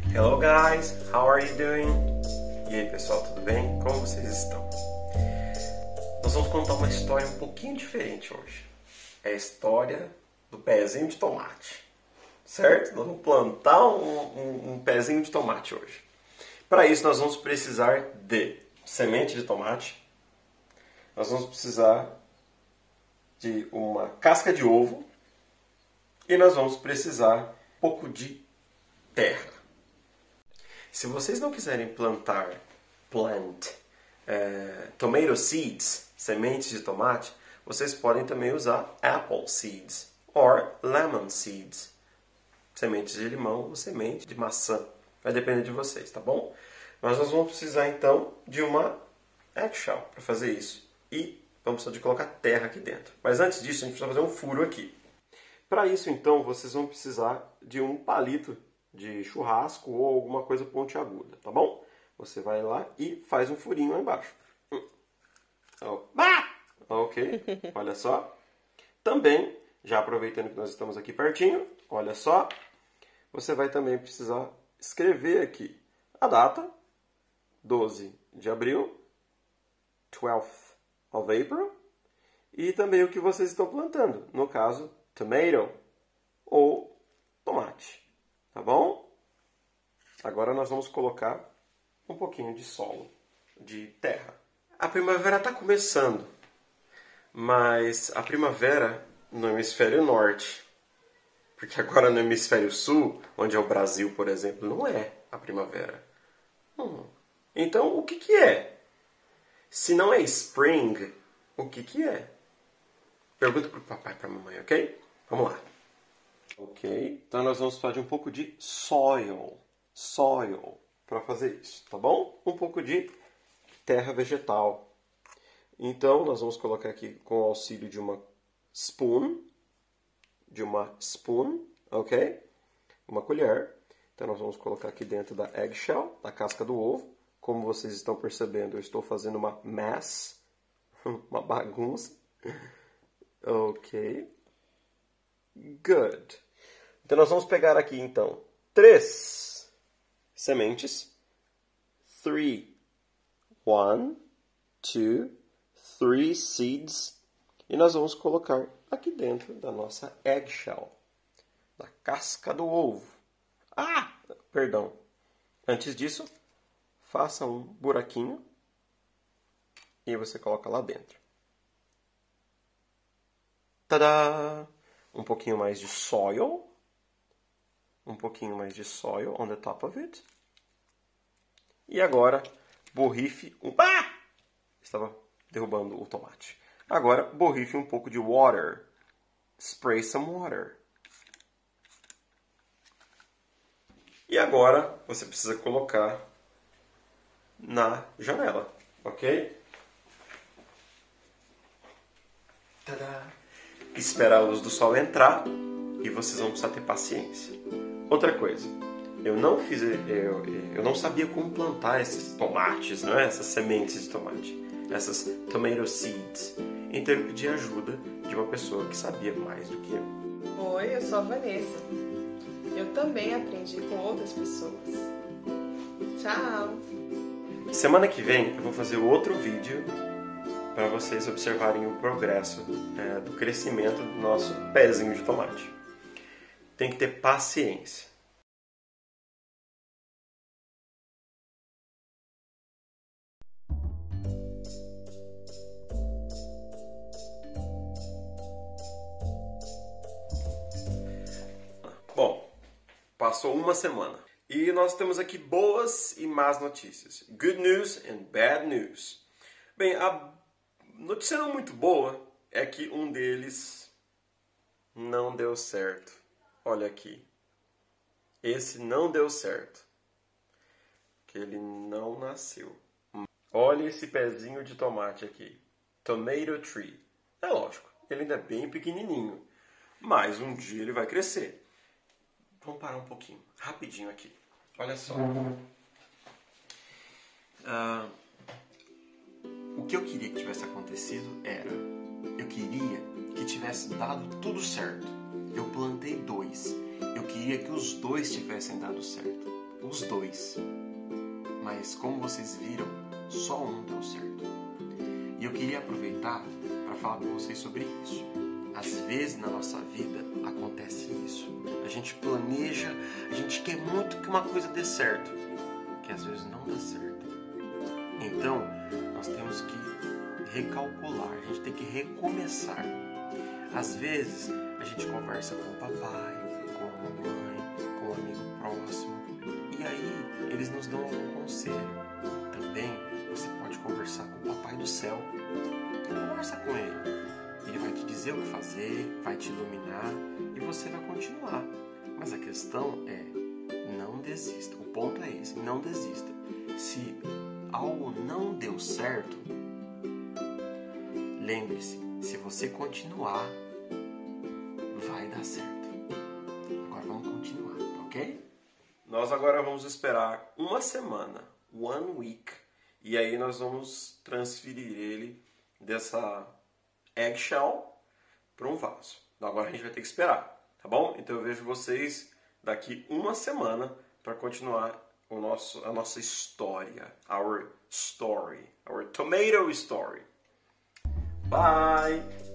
Hello guys, how are you doing? E aí pessoal, tudo bem? Como vocês estão? Nós vamos contar uma história um pouquinho diferente hoje. É a história do pezinho de tomate. Certo? Nós vamos plantar um pezinho de tomate hoje. Para isso nós vamos precisar de semente de tomate. Nós vamos precisar de uma casca de ovo. E nós vamos precisar um pouco de terra. Se vocês não quiserem plantar tomato seeds, sementes de tomate, vocês podem também usar apple seeds or lemon seeds, sementes de limão ou semente de maçã. Vai depender de vocês, tá bom? Mas nós vamos precisar então de uma eggshell para fazer isso. E vamos precisar de colocar terra aqui dentro. Mas antes disso, a gente precisa fazer um furo aqui. Para isso então, vocês vão precisar de um palito de churrasco ou alguma coisa pontiaguda, tá bom? Você vai lá e faz um furinho lá embaixo. Ok, olha só. Também, já aproveitando que nós estamos aqui pertinho, olha só. Você vai também precisar escrever aqui a data, 12 de abril, 12th of April, e também o que vocês estão plantando, no caso, tomato ou tomate. Tá bom? Agora nós vamos colocar um pouquinho de solo, de terra. A primavera está começando, mas a primavera no hemisfério norte. Porque agora no hemisfério sul, onde é o Brasil, por exemplo, não é a primavera. Então, o que é? Se não é spring, o que é? Pergunta para o papai e para a mamãe, ok? Vamos lá. Ok, então nós vamos fazer um pouco de soil para fazer isso, tá bom? Um pouco de terra vegetal. Então nós vamos colocar aqui com o auxílio de uma spoon, ok? Uma colher. Então nós vamos colocar aqui dentro da eggshell, da casca do ovo. Como vocês estão percebendo, eu estou fazendo uma mess, uma bagunça. Ok. Good. Então nós vamos pegar aqui então 3 sementes. 3. 1, 2, 3 seeds. E nós vamos colocar aqui dentro da nossa eggshell, da casca do ovo. Perdão. Antes disso, faça um buraquinho e você coloca lá dentro. Tadá! Um pouquinho mais de soil. Um pouquinho mais de soil on the top of it. E agora, borrife Estava derrubando o tomate. Agora, borrife um pouco de water. Spray some water. E agora, você precisa colocar na janela, ok? Tadá! Esperar a luz do sol entrar e vocês vão precisar ter paciência. Outra coisa, eu não sabia como plantar esses tomates, não é? Essas sementes de tomate, essas tomato seeds. Então eu pedi ajuda de uma pessoa que sabia mais do que eu. Oi, eu sou a Vanessa. Eu também aprendi com outras pessoas. Tchau! Semana que vem eu vou fazer outro vídeo para vocês observarem o progresso do crescimento do nosso pezinho de tomate. Tem que ter paciência. Bom, passou uma semana. E nós temos aqui boas e más notícias. Good news and bad news. Bem, a notícia não muito boa é que um deles não deu certo. Olha aqui. Esse não deu certo. Que ele não nasceu. Olha esse pezinho de tomate aqui. Tomato tree. É lógico, ele ainda é bem pequenininho. Mas um dia ele vai crescer. Vamos parar um pouquinho, rapidinho aqui. Olha só. O que eu queria que tivesse acontecido era... Eu queria que tivesse dado tudo certo. Eu plantei 2. Eu queria que os 2 tivessem dado certo. os dois. Mas como vocês viram, só um deu certo. E eu queria aproveitar para falar com vocês sobre isso. Às vezes na nossa vida acontece isso. A gente planeja, a gente quer muito que uma coisa dê certo, que às vezes não dá certo. Então, nós temos que recalcular, a gente tem que recomeçar. Às vezes, a gente conversa com o papai, com a mamãe, com um amigo próximo, e aí eles nos dão algum conselho. Também, você pode conversar com o Papai do Céu. Conversa com ele. Ele vai te dizer o que fazer, vai te iluminar e você vai continuar. Mas a questão é, não desista. O ponto é esse, não desista. Se algo não deu certo, lembre-se, se você continuar, vai dar certo. Agora vamos continuar, ok? Nós agora vamos esperar uma semana, 1 week, e aí nós vamos transferir ele dessa eggshell para um vaso. Agora a gente vai ter que esperar, tá bom? Então eu vejo vocês daqui uma semana para continuar a nossa história, our story, our tomato story. Bye!